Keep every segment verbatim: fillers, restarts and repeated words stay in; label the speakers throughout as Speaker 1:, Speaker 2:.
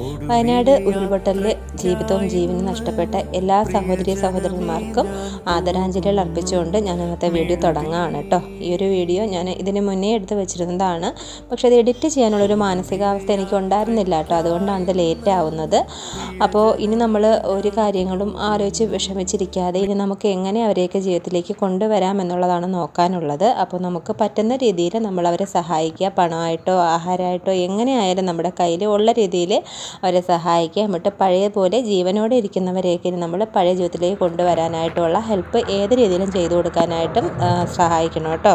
Speaker 1: വയനാട് ഉരുൾപൊട്ടലിൽ ജീവിതവും ജീവനും നഷ്ടപ്പെട്ട എല്ലാ സഹോദരി സഹോദരന്മാർക്കും ആദരാഞ്ജലികൾ അർപ്പിച്ചുകൊണ്ട് ഞാൻ ഇന്നത്തെ വീഡിയോ തുടങ്ങുകയാണ് കേട്ടോ. ഈ ഒരു വീഡിയോ ഞാൻ ഇതിന് മുന്നേ എടുത്ത് വെച്ചിരുന്നതാണ്, പക്ഷേ അത് എഡിറ്റ് ചെയ്യാനുള്ളൊരു മാനസികാവസ്ഥ എനിക്ക് ഉണ്ടായിരുന്നില്ല കേട്ടോ. അതുകൊണ്ടാണ് ഇത് ലേറ്റ് ആവുന്നത്. അപ്പോൾ ഇനി നമ്മൾ ഒരു കാര്യങ്ങളും ആലോചിച്ച് വിഷമിച്ചിരിക്കാതെ ഇനി നമുക്ക് എങ്ങനെ അവരെയൊക്കെ ജീവിതത്തിലേക്ക് കൊണ്ടുവരാം എന്നുള്ളതാണ് നോക്കാനുള്ളത്. അപ്പോൾ നമുക്ക് പറ്റുന്ന രീതിയിൽ നമ്മൾ അവരെ സഹായിക്കുക, പണമായിട്ടോ ആഹാരമായിട്ടോ എങ്ങനെയായാലും നമ്മുടെ കയ്യിൽ ഉള്ള രീതിയിൽ അവരെ സഹായിക്കുക. എന്നിട്ട് പഴയ പോലെ ജീവനോടെ ഇരിക്കുന്നവരെയൊക്കെ നമ്മൾ പഴയ ജീവിതത്തിലേക്ക് കൊണ്ടുവരാനായിട്ടുള്ള ഹെൽപ്പ് ഏത് രീതിയിലും ചെയ്തു കൊടുക്കാനായിട്ടും സഹായിക്കണം കേട്ടോ.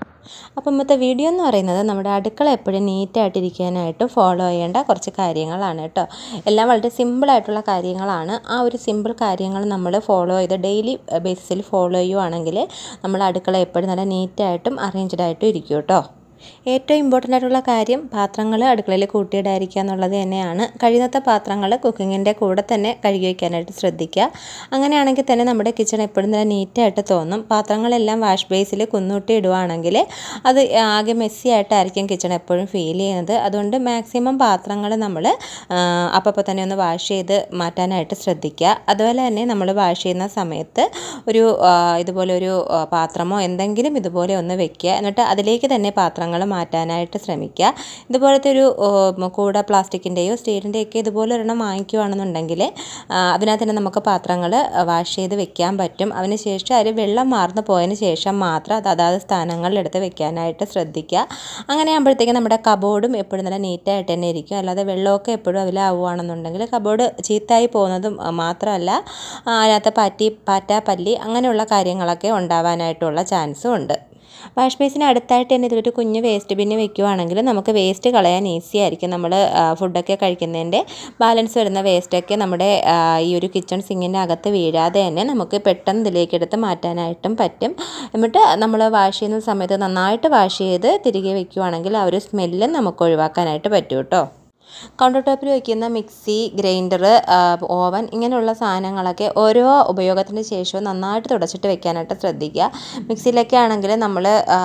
Speaker 1: അപ്പം ഇന്നത്തെ വീഡിയോ എന്ന് പറയുന്നത് നമ്മുടെ അടുക്കള എപ്പോഴും നീറ്റായിട്ടിരിക്കാനായിട്ട് ഫോളോ ചെയ്യേണ്ട കുറച്ച് കാര്യങ്ങളാണ് കേട്ടോ. എല്ലാം വളരെ സിമ്പിളായിട്ടുള്ള കാര്യങ്ങളാണ്. ആ ഒരു സിമ്പിൾ കാര്യങ്ങൾ നമ്മൾ ഫോളോ ചെയ്ത് ഡെയിലി ബേസിസിൽ ഫോളോ ചെയ്യുവാണെങ്കിൽ നമ്മൾ അടുക്കള എപ്പോഴും നല്ല നീറ്റായിട്ടും അറേഞ്ച്ഡ് ആയിട്ടും ഇരിക്കും കേട്ടോ. ഏറ്റവും ഇമ്പോർട്ടൻ്റ് ആയിട്ടുള്ള കാര്യം പാത്രങ്ങൾ അടുക്കളയിൽ കൂട്ടിയിടാതിരിക്കുക എന്നുള്ളത് തന്നെയാണ്. കഴിയുന്നത്തെ പാത്രങ്ങൾ കുക്കിങ്ങിൻ്റെ കൂടെ തന്നെ കഴുകി വയ്ക്കാനായിട്ട് ശ്രദ്ധിക്കുക. അങ്ങനെയാണെങ്കിൽ തന്നെ നമ്മുടെ കിച്ചൺ എപ്പോഴും തന്നെ നീറ്റായിട്ട് തോന്നും. പാത്രങ്ങളെല്ലാം വാഷ് ബേസിൽ കുന്നൂട്ടി ഇടുവാണെങ്കിൽ അത് ആകെ മെസ്സി ആയിട്ടായിരിക്കും കിച്ചൺ എപ്പോഴും ഫീൽ ചെയ്യുന്നത്. അതുകൊണ്ട് മാക്സിമം പാത്രങ്ങൾ നമ്മൾ അപ്പോൾ തന്നെ ഒന്ന് വാഷ് ചെയ്ത് മാറ്റാനായിട്ട് ശ്രദ്ധിക്കുക. അതുപോലെ തന്നെ നമ്മൾ വാഷ് ചെയ്യുന്ന സമയത്ത് ഒരു ഇതുപോലെ ഒരു പാത്രമോ എന്തെങ്കിലും ഇതുപോലെ ഒന്ന് വെക്കുക. എന്നിട്ട് അതിലേക്ക് തന്നെ പാത്രം മാറ്റാനായിട്ട് ശ്രമിക്കുക. ഇതുപോലത്തെ ഒരു കൂടെ പ്ലാസ്റ്റിക്കിൻ്റെയോ സ്റ്റീലിൻ്റെയൊക്കെ ഇതുപോലെ ഒരെണ്ണം വാങ്ങിക്കുകയാണെന്നുണ്ടെങ്കിൽ അതിനകത്ത് തന്നെ നമുക്ക് പാത്രങ്ങൾ വാഷ് ചെയ്ത് വെക്കാൻ പറ്റും. അതിനുശേഷം അതിൽ വെള്ളം മാർന്നു പോയതിന് ശേഷം മാത്രം അത് അതാത് സ്ഥാനങ്ങളിലെടുത്ത് വെക്കാനായിട്ട് ശ്രദ്ധിക്കുക. അങ്ങനെ ആകുമ്പോഴത്തേക്കും നമ്മുടെ കബോർഡും എപ്പോഴും നല്ല നീറ്റായിട്ട് തന്നെ ഇരിക്കും. അല്ലാതെ വെള്ളമൊക്കെ എപ്പോഴും അതിലാവുകയാണെന്നുണ്ടെങ്കിൽ കബോർഡ് ചീത്തായി പോകുന്നതും മാത്രമല്ല അതിനകത്ത് പാറ്റി പാറ്റ പല്ലി അങ്ങനെയുള്ള കാര്യങ്ങളൊക്കെ ഉണ്ടാവാനായിട്ടുള്ള ചാൻസും ഉണ്ട്. വാഷ് ബേസിന് അടുത്തായിട്ട് തന്നെ ഇതിലൊരു കുഞ്ഞ് വേസ്റ്റ് ബിന്ന് വെക്കുകയാണെങ്കിൽ നമുക്ക് വേസ്റ്റ് കളയാൻ ഈസി ആയിരിക്കും. നമ്മൾ ഫുഡൊക്കെ കഴിക്കുന്നതിൻ്റെ ബാലൻസ് വരുന്ന വേസ്റ്റൊക്കെ നമ്മുടെ ഈ ഒരു കിച്ചൺ സിങ്കിൻ്റെ അകത്ത് വീഴാതെ തന്നെ നമുക്ക് പെട്ടെന്ന് ഇതിലേക്ക് എടുത്ത് മാറ്റാനായിട്ടും പറ്റും. എന്നിട്ട് നമ്മൾ വാഷ് ചെയ്യുന്ന സമയത്ത് നന്നായിട്ട് വാഷ് ചെയ്ത് തിരികെ വെക്കുകയാണെങ്കിൽ ആ ഒരു സ്മെല്ലും നമുക്ക് ഒഴിവാക്കാനായിട്ട് പറ്റും കേട്ടോ. കൗണ്ടർ ടോപ്പിൽ വയ്ക്കുന്ന മിക്സി, ഗ്രൈൻഡർ, ഓവൻ ഇങ്ങനെയുള്ള സാധനങ്ങളൊക്കെ ഓരോ ഉപയോഗത്തിന് ശേഷവും നന്നായിട്ട് തുടച്ചിട്ട് വെക്കാനായിട്ട് ശ്രദ്ധിക്കുക. മിക്സിയിലൊക്കെ ആണെങ്കിൽ നമ്മൾ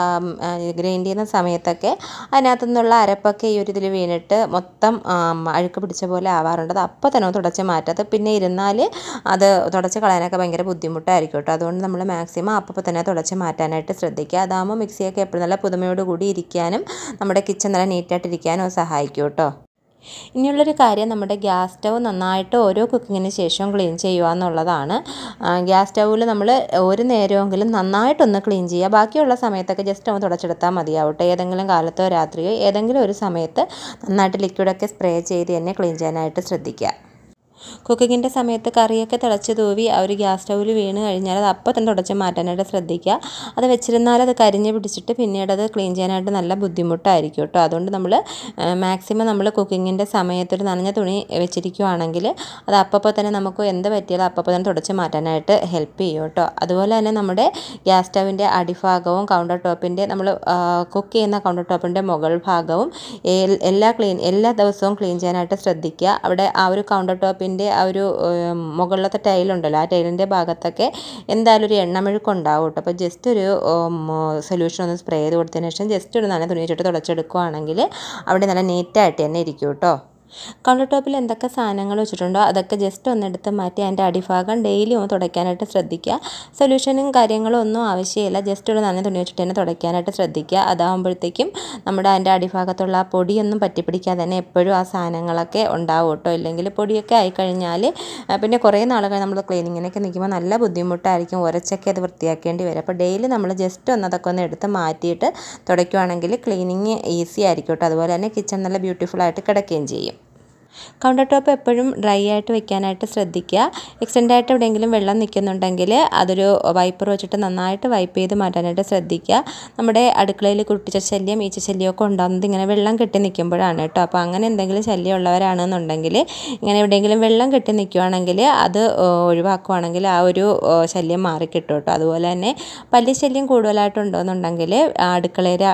Speaker 1: ഗ്രൈൻഡ് ചെയ്യുന്ന സമയത്തൊക്കെ അതിനകത്തു നിന്നുള്ള അരപ്പൊക്കെ ഈ ഒരു ഇതിൽ വീണിട്ട് മൊത്തം അഴുക്ക് പിടിച്ച പോലെ ആവാറുണ്ട്. അത് അപ്പോൾ തന്നെ തുടച്ച് മാറ്റാത്ത പിന്നെ ഇരുന്നാൽ അത് തുടച്ച് കളയാനൊക്കെ ഭയങ്കര ബുദ്ധിമുട്ടായിരിക്കും കേട്ടോ. അതുകൊണ്ട് നമ്മൾ മാക്സിമം അപ്പോൾ തന്നെ തുടച്ച് മാറ്റാനായിട്ട് ശ്രദ്ധിക്കുക. അതാകുമ്പോൾ മിക്സിയൊക്കെ എപ്പോഴും നല്ല പുതുമയോട് കൂടി ഇരിക്കാനും നമ്മുടെ കിച്ചൺ നല്ല നീറ്റായിട്ടിരിക്കാനും സഹായിക്കും കേട്ടോ. ഇനിയുള്ളൊരു കാര്യം നമ്മുടെ ഗ്യാസ് സ്റ്റവ് നന്നായിട്ട് ഓരോ കുക്കിങ്ങിന് ശേഷവും ക്ലീൻ ചെയ്യുക എന്നുള്ളതാണ്. ഗ്യാസ് സ്റ്റൗവിൽ നമ്മൾ ഒരു നേരമെങ്കിലും നന്നായിട്ടൊന്ന് ക്ലീൻ ചെയ്യുക. ബാക്കിയുള്ള സമയത്തൊക്കെ ജസ്റ്റ് ഒന്ന് തുടച്ചെടുത്താൽ മതിയാവട്ടെ. ഏതെങ്കിലും കാലത്തോ രാത്രിയോ ഏതെങ്കിലും ഒരു സമയത്ത് നന്നായിട്ട് ലിക്വിഡൊക്കെ സ്പ്രേ ചെയ്ത് തന്നെ ക്ലീൻ ചെയ്യാനായിട്ട് ശ്രദ്ധിക്കുക. കുക്കിങ്ങിൻ്റെ സമയത്ത് കറിയൊക്കെ തിളച്ച് തൂവി ആ ഒരു ഗ്യാസ് സ്റ്റൗവിൽ വീണ് കഴിഞ്ഞാൽ അത് അപ്പം തന്നെ തുടച്ച് മാറ്റാനായിട്ട് ശ്രദ്ധിക്കുക. അത് വെച്ചിരുന്നാൽ അത് കരിഞ്ഞ് പിടിച്ചിട്ട് പിന്നീട് അത് ക്ലീൻ ചെയ്യാനായിട്ട് നല്ല ബുദ്ധിമുട്ടായിരിക്കും കേട്ടോ. അതുകൊണ്ട് നമ്മൾ മാക്സിമം നമ്മൾ കുക്കിങ്ങിൻ്റെ സമയത്തൊരു നനഞ്ഞ തുണി വെച്ചിരിക്കുകയാണെങ്കിൽ അത് അപ്പോൾ തന്നെ നമുക്ക് എന്ത് പറ്റിയാലും അപ്പോൾ തന്നെ തുടച്ച് മാറ്റാനായിട്ട് ഹെൽപ്പ് ചെയ്യും കേട്ടോ. അതുപോലെ തന്നെ നമ്മുടെ ഗ്യാസ് സ്റ്റൗവിൻ്റെ അടിഭാഗവും കൗണ്ടർ ടോപ്പിൻ്റെ നമ്മൾ കുക്ക് ചെയ്യുന്ന കൗണ്ടർ ടോപ്പിൻ്റെ മുകൾ ഭാഗവും എല്ലാ ക്ലീൻ എല്ലാ ദിവസവും ക്ലീൻ ചെയ്യാനായിട്ട് ശ്രദ്ധിക്കുക. അവിടെ ആ ഒരു കൗണ്ടർ ടോപ്പിൻ്റെ ആ ഒരു മുകളിലത്തെ ടൈലുണ്ടല്ലോ ആ ടൈലിൻ്റെ ഭാഗത്തൊക്കെ എന്തായാലും ഒരു എണ്ണമെഴുക്ക് ഉണ്ടാവും കേട്ടോ. അപ്പോൾ ജസ്റ്റ് ഒരു സൊല്യൂഷൻ ഒന്ന് സ്പ്രേ ചെയ്ത് കൊടുത്തതിന് ശേഷം ജസ്റ്റ് ഒരു നനഞ്ഞ തുണി വെച്ചിട്ട് തുടച്ചെടുക്കുകയാണെങ്കിൽ അവിടെ നല്ല നീറ്റായിട്ട് തന്നെ ഇരിക്കും കേട്ടോ. കൗണ്ടർ ടോപ്പിൽ എന്തൊക്കെ സാധനങ്ങൾ വെച്ചിട്ടുണ്ടോ അതൊക്കെ ജസ്റ്റ് ഒന്നെടുത്ത് മാറ്റി അതിൻ്റെ അടിഭാഗം ഡെയിലി ഒന്ന് തുടയ്ക്കാനായിട്ട് ശ്രദ്ധിക്കുക. സൊല്യൂഷനും കാര്യങ്ങളും ഒന്നും ആവശ്യമില്ല. ജസ്റ്റ് ഒരു നനഞ്ഞ തുണി വെച്ചിട്ട് തന്നെ തുടയ്ക്കാനായിട്ട് ശ്രദ്ധിക്കുക. അതാകുമ്പോഴത്തേക്കും നമ്മുടെ അതിൻ്റെ അടിഭാഗത്തുള്ള ആ പൊടിയൊന്നും പറ്റിപ്പിടിക്കാതെ തന്നെ എപ്പോഴും ആ സാധനങ്ങളൊക്കെ ഉണ്ടാവും കേട്ടോ. ഇല്ലെങ്കിൽ പൊടിയൊക്കെ ആയിക്കഴിഞ്ഞാൽ പിന്നെ കുറേ നാളുകൾ നമ്മൾ ക്ലീനിങ്ങിനൊക്കെ നിൽക്കുമ്പോൾ നല്ല ബുദ്ധിമുട്ടായിരിക്കും. ഉരച്ചൊക്കെ അത് വൃത്തിയാക്കേണ്ടി വരും. അപ്പോൾ ഡെയിലി നമ്മൾ ജസ്റ്റ് ഒന്ന് അതൊക്കെ ഒന്ന് എടുത്ത് മാറ്റിയിട്ട് തുടയ്ക്കുകയാണെങ്കിൽ ക്ലീനിങ് ഈസി ആയിരിക്കും കേട്ടോ. അതുപോലെ തന്നെ കിച്ചൺ നല്ല ബ്യൂട്ടിഫുള്ളായിട്ട് കിടക്കുകയും ചെയ്യും. കൗണ്ടർ ടോപ്പ് എപ്പോഴും ഡ്രൈ ആയിട്ട് വെക്കാനായിട്ട് ശ്രദ്ധിക്കുക. എക്സ്റ്റൻഡായിട്ട് എവിടെയെങ്കിലും വെള്ളം നിൽക്കുന്നുണ്ടെങ്കിൽ അതൊരു വൈപ്പർ വെച്ചിട്ട് നന്നായിട്ട് വൈപ്പ് ചെയ്ത് മാറ്റാനായിട്ട് ശ്രദ്ധിക്കുക. നമ്മുടെ അടുക്കളയിൽ കുട്ടിച്ച ശല്യം ഈച്ച ശല്യമൊക്കെ ഉണ്ടാകുന്നത് ഇങ്ങനെ വെള്ളം കെട്ടി നിൽക്കുമ്പോഴാണ് കേട്ടോ. അപ്പോൾ അങ്ങനെ എന്തെങ്കിലും ശല്യം ഉള്ളവരാണെന്നുണ്ടെങ്കിൽ ഇങ്ങനെ എവിടെയെങ്കിലും വെള്ളം കെട്ടി നിൽക്കുകയാണെങ്കിൽ അത് ഒഴിവാക്കുകയാണെങ്കിൽ ആ ഒരു ശല്യം മാറിക്കിട്ടും കേട്ടോ. അതുപോലെ തന്നെ പല്ലി ശല്യം കൂടുതലായിട്ടുണ്ടോയെന്നുണ്ടെങ്കിൽ അടുക്കളയുടെ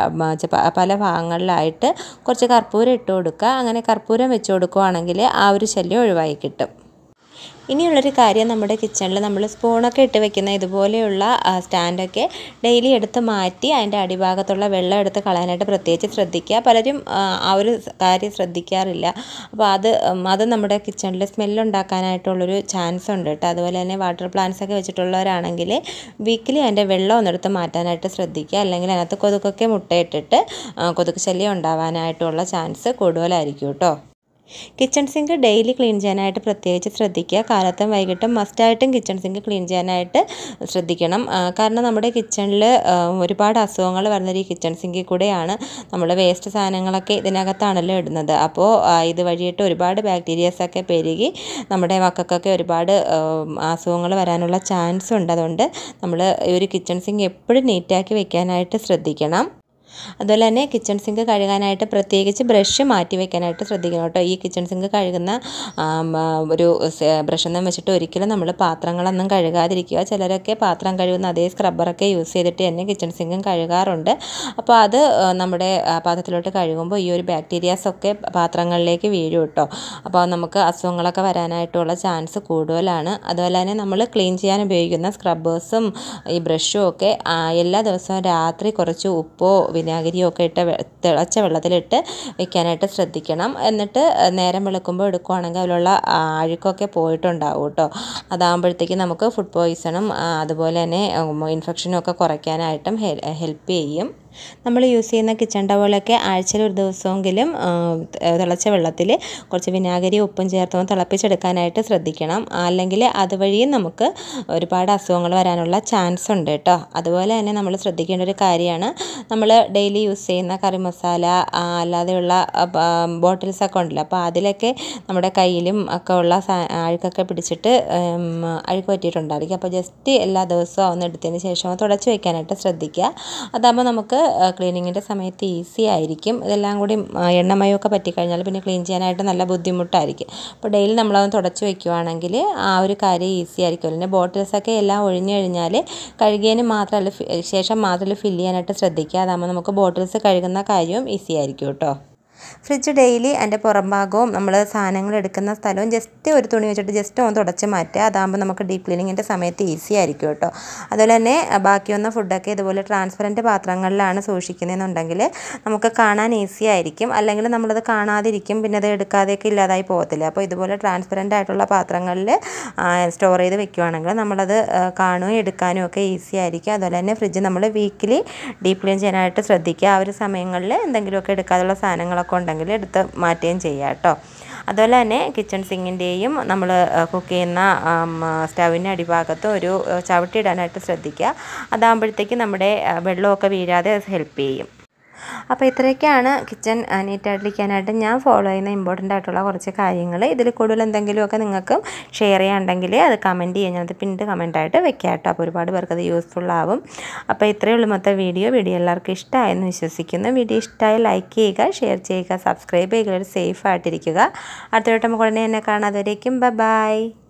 Speaker 1: പല ഭാഗങ്ങളിലായിട്ട് കുറച്ച് കർപ്പൂരം ഇട്ട് കൊടുക്കുക. അങ്ങനെ കർപ്പൂരം വെച്ച് കൊടുക്കുക ആണെങ്കിൽ ആ ഒരു ശല്യം ഒഴിവായി കിട്ടും. ഇനിയുള്ളൊരു കാര്യം, നമ്മുടെ കിച്ചണിൽ നമ്മൾ സ്പൂണൊക്കെ ഇട്ട് വെക്കുന്ന ഇതുപോലെയുള്ള സ്റ്റാൻഡൊക്കെ ഡെയിലി എടുത്ത് മാറ്റി അതിൻ്റെ അടിഭാഗത്തുള്ള വെള്ളം എടുത്ത് കളയാനായിട്ട് പ്രത്യേകിച്ച് ശ്രദ്ധിക്കുക. പലരും ആ ഒരു കാര്യം ശ്രദ്ധിക്കാറില്ല. അപ്പോൾ അത് അത് നമ്മുടെ കിച്ചണിൽ സ്മെല്ലുണ്ടാക്കാനായിട്ടുള്ളൊരു ചാൻസ് ഉണ്ട് കേട്ടോ. അതുപോലെ തന്നെ വാട്ടർ പ്ലാന്റ്സ് ഒക്കെ വെച്ചിട്ടുള്ളവരാണെങ്കിൽ വീക്കിലി അതിൻ്റെ വെള്ളം ഒന്നെടുത്ത് മാറ്റാനായിട്ട് ശ്രദ്ധിക്കുക. അല്ലെങ്കിൽ അതിനകത്ത് കൊതുകൊക്കെ മുട്ടയിട്ടിട്ട് കൊതുക് ശല്യം ഉണ്ടാവാനായിട്ടുള്ള ചാൻസ് കൂടുതലായിരിക്കും കേട്ടോ. കിച്ചൺ സിങ്ക് ഡെയിലി ക്ലീൻ ചെയ്യാനായിട്ട് പ്രത്യേകിച്ച് ശ്രദ്ധിക്കുക. കാലത്തും വൈകിട്ടും മസ്റ്റായിട്ടും കിച്ചൺ സിങ്ക് ക്ലീൻ ചെയ്യാനായിട്ട് ശ്രദ്ധിക്കണം. കാരണം നമ്മുടെ കിച്ചണിൽ ഒരുപാട് അസുഖങ്ങൾ വരുന്നത് ഈ കിച്ചൺ സിങ്കിൽ കൂടെയാണ്. നമ്മൾ വേസ്റ്റ് സാധനങ്ങളൊക്കെ ഇതിനകത്താണല്ലോ ഇടുന്നത്. അപ്പോൾ ഇത് വഴിയിട്ട് ഒരുപാട് ബാക്ടീരിയാസൊക്കെ പെരുകി നമ്മുടെ മക്കൾക്കൊക്കെ ഒരുപാട് അസുഖങ്ങൾ വരാനുള്ള ചാൻസ് ഉണ്ട്. അതുകൊണ്ട് നമ്മൾ ഈ ഒരു കിച്ചൺ സിങ്ക് എപ്പോഴും നീറ്റാക്കി വെക്കാനായിട്ട് ശ്രദ്ധിക്കണം. അതുപോലെ തന്നെ കിച്ചൺ സിങ്ക് കഴുകാനായിട്ട് പ്രത്യേകിച്ച് ബ്രഷ് മാറ്റി വെക്കാനായിട്ട് ശ്രദ്ധിക്കണം കേട്ടോ. ഈ കിച്ചൺ സിങ്ക് കഴുകുന്ന ഒരു ബ്രഷൊന്നും വെച്ചിട്ട് ഒരിക്കലും നമ്മൾ പാത്രങ്ങളൊന്നും കഴുകാതിരിക്കുക. ചിലരൊക്കെ പാത്രം കഴുകുന്ന അതേ സ്ക്രബ്ബറൊക്കെ യൂസ് ചെയ്തിട്ട് തന്നെ കിച്ചൺ സിങ്കും കഴുകാറുണ്ട്. അപ്പോൾ അത് നമ്മുടെ പാത്രത്തിലോട്ട് കഴുകുമ്പോൾ ഈ ഒരു ബാക്ടീരിയാസൊക്കെ പാത്രങ്ങളിലേക്ക് വീഴും കേട്ടോ. അപ്പോൾ നമുക്ക് അസുഖങ്ങളൊക്കെ വരാനായിട്ടുള്ള ചാൻസ് കൂടുതലാണ്. അതുപോലെ തന്നെ നമ്മൾ ക്ലീൻ ചെയ്യാൻ ഉപയോഗിക്കുന്ന സ്ക്രബ്ബേഴ്സും ഈ ബ്രഷും ഒക്കെ എല്ലാ ദിവസവും രാത്രി കുറച്ച് ഉപ്പോ വിനാഗിരിയോ ഒക്കെ ഇട്ട് തിളച്ച വെള്ളത്തിലിട്ട് വെക്കാനായിട്ട് ശ്രദ്ധിക്കണം. എന്നിട്ട് നേരം വെളുക്കുമ്പോൾ എടുക്കുകയാണെങ്കിൽ അതിലുള്ള അഴുക്കൊക്കെ പോയിട്ടുണ്ടാവും കേട്ടോ. അതാകുമ്പോഴത്തേക്ക് നമുക്ക് ഫുഡ് പോയ്സണും അതുപോലെ തന്നെ ഇൻഫെക്ഷനും ഒക്കെ കുറയ്ക്കാനായിട്ടും ഹെൽപ്പ് ചെയ്യും. നമ്മൾ യൂസ് ചെയ്യുന്ന കിച്ചൺ ടവലൊക്കെ ആഴ്ചയിൽ ഒരു ദിവസമെങ്കിലും തിളച്ച വെള്ളത്തിൽ കുറച്ച് വിനാഗിരി ഉപ്പും ചേർത്ത് തിളപ്പിച്ചെടുക്കാനായിട്ട് ശ്രദ്ധിക്കണം. അല്ലെങ്കിൽ അതുവഴിയും നമുക്ക് ഒരുപാട് അസുഖങ്ങൾ വരാനുള്ള ചാൻസ് ഉണ്ട് കേട്ടോ. അതുപോലെ തന്നെ നമ്മൾ ശ്രദ്ധിക്കേണ്ട ഒരു കാര്യമാണ്, നമ്മൾ ഡെയിലി യൂസ് ചെയ്യുന്ന കറി മസാല അല്ലാതെയുള്ള ബോട്ടിൽസൊക്കെ ഉണ്ടല്ലോ. അപ്പോൾ അതിലൊക്കെ നമ്മുടെ കയ്യിലും ഒക്കെ ഉള്ള അഴുക്കൊക്കെ പിടിച്ചിട്ട് അഴുക്ക് പറ്റിയിട്ടുണ്ടായിരിക്കും. അപ്പോൾ ജസ്റ്റ് എല്ലാ ദിവസവും ഒന്ന് എടുത്തതിന് ശേഷം തുടച്ച് വയ്ക്കാനായിട്ട് ശ്രദ്ധിക്കുക. അതാകുമ്പോൾ നമുക്ക് ക്ലീനിങ്ങിൻ്റെ സമയത്ത് ഈസി ആയിരിക്കും. ഇതെല്ലാം കൂടി എണ്ണമയമൊക്കെ പറ്റിക്കഴിഞ്ഞാൽ പിന്നെ ക്ലീൻ ചെയ്യാനായിട്ട് നല്ല ബുദ്ധിമുട്ടായിരിക്കും. അപ്പോൾ ഡെയിലി നമ്മളതൊന്ന് തുടച്ച് വയ്ക്കുവാണെങ്കിൽ ആ ഒരു കാര്യം ഈസി ആയിരിക്കും. പിന്നെ ബോട്ടിൽസൊക്കെ എല്ലാം ഒഴിഞ്ഞു കഴിഞ്ഞാൽ കഴുകിയതിന് മാത്രമല്ല ശേഷം മാത്രമല്ല ഫില്ല് ചെയ്യാനായിട്ട് ശ്രദ്ധിക്കുക. അതാകുമ്പോൾ നമുക്ക് ബോട്ടിൽസ് കഴുകുന്ന കാര്യവും ഈസി ആയിരിക്കും കേട്ടോ. ഫ്രിഡ്ജ് ഡെയിലി അതിൻ്റെ പുറം ഭാഗവും നമ്മൾ സാധനങ്ങൾ എടുക്കുന്ന സ്ഥലവും ജസ്റ്റ് ഒരു തുണി വെച്ചിട്ട് ജസ്റ്റ് ഒന്ന് തുടച്ച് മാറ്റുക. അതാകുമ്പോൾ നമുക്ക് ഡീപ്പ് ക്ലീനിങ്ങിൻ്റെ സമയത്ത് ഈസി ആയിരിക്കും കേട്ടോ. അതുപോലെ തന്നെ ബാക്കി വന്ന ഫുഡൊക്കെ ഇതുപോലെ ട്രാൻസ്പെറൻറ്റ് പാത്രങ്ങളിലാണ് സൂക്ഷിക്കുന്നതെന്നുണ്ടെങ്കിൽ നമുക്ക് കാണാൻ ഈസി ആയിരിക്കും. അല്ലെങ്കിൽ നമ്മളത് കാണാതിരിക്കും, പിന്നെ അത് എടുക്കാതെയൊക്കെ ഇല്ലാതായി പോകത്തില്ല. അപ്പോൾ ഇതുപോലെ ട്രാൻസ്പെറൻ്റ് ആയിട്ടുള്ള പാത്രങ്ങളിൽ സ്റ്റോർ ചെയ്ത് വെക്കുകയാണെങ്കിൽ നമ്മളത് കാണുകയും എടുക്കാനും ഒക്കെ ഈസി ആയിരിക്കും. അതുപോലെ തന്നെ ഫ്രിഡ്ജ് നമ്മൾ വീക്കിലി ഡീപ്പ് ക്ലീൻ ചെയ്യാനായിട്ട് ശ്രദ്ധിക്കുക. ആ ഒരു സമയങ്ങളിൽ എന്തെങ്കിലുമൊക്കെ എടുക്കാതുള്ള സാധനങ്ങളൊക്കെ ഉണ്ടെങ്കിൽ എടുത്ത് മാറ്റുകയും ചെയ്യുക കേട്ടോ. അതുപോലെ തന്നെ കിച്ചൺ സിങ്കിൻ്റെയും നമ്മൾ കുക്ക് ചെയ്യുന്ന സ്റ്റവിൻ്റെ അടിഭാഗത്ത് ഒരു ചവിട്ടിയിടാനായിട്ട് ശ്രദ്ധിക്കുക. അതാകുമ്പോഴത്തേക്ക് നമ്മുടെ വെള്ളമൊക്കെ വീഴാതെ ഹെൽപ്പ് ചെയ്യും. അപ്പോൾ ഇത്രയൊക്കെയാണ് കിച്ചൺ നീറ്റായിട്ടിരിക്കാനായിട്ട് ഞാൻ ഫോളോ ചെയ്യുന്ന ഇമ്പോർട്ടൻ്റ് ആയിട്ടുള്ള കുറച്ച് കാര്യങ്ങൾ. ഇതിൽ കൂടുതൽ എന്തെങ്കിലുമൊക്കെ നിങ്ങൾക്കും ഷെയർ ചെയ്യാനുണ്ടെങ്കിൽ അത് കമൻറ്റ് ചെയ്യാൻ ഞാനത് പിന്നീട് കമൻറ്റായിട്ട് വെക്കാം കേട്ടോ. അപ്പോൾ ഒരുപാട് പേർക്ക് അത് യൂസ്ഫുൾ ആവും. അപ്പോൾ ഇത്രയേ ഉള്ളൂ മൊത്തം വീഡിയോ. വീഡിയോ എല്ലാവർക്കും ഇഷ്ടമായെന്ന് വിശ്വസിക്കുന്നു. വീഡിയോ ഇഷ്ടമായി ലൈക്ക് ചെയ്യുക, ഷെയർ ചെയ്യുക, സബ്സ്ക്രൈബ് ചെയ്യുക. സേഫ് ആയിട്ടിരിക്കുക. അടുത്ത വട്ടം നമുക്ക് ഉടനെ തന്നെ കാണാം. അതുവരേക്കും ബൈ.